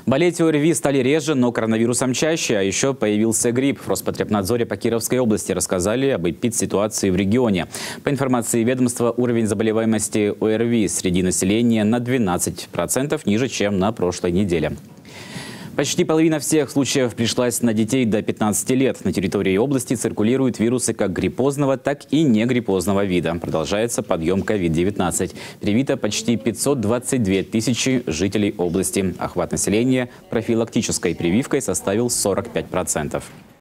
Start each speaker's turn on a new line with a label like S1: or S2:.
S1: Болеть ОРВИ стали реже, но коронавирусом чаще, а еще появился грипп. В Роспотребнадзоре по Кировской области рассказали об эпидситуации в регионе. По информации ведомства, уровень заболеваемости ОРВИ среди населения на 12% ниже, чем на прошлой неделе. Почти половина всех случаев пришлась на детей до 15 лет. На территории области циркулируют вирусы как гриппозного, так и негриппозного вида. Продолжается подъем COVID-19. Привито почти 522 тысячи жителей области. Охват населения профилактической прививкой составил 45%.